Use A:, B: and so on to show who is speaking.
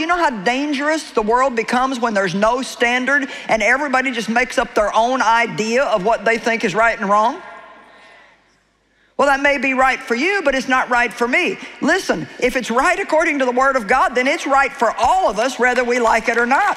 A: you know how dangerous the world becomes when there's no standard and everybody just makes up their own idea of what they think is right and wrong? Well, that may be right for you, but it's not right for me. Listen, if it's right according to the Word of God, then it's right for all of us, whether we like it or not.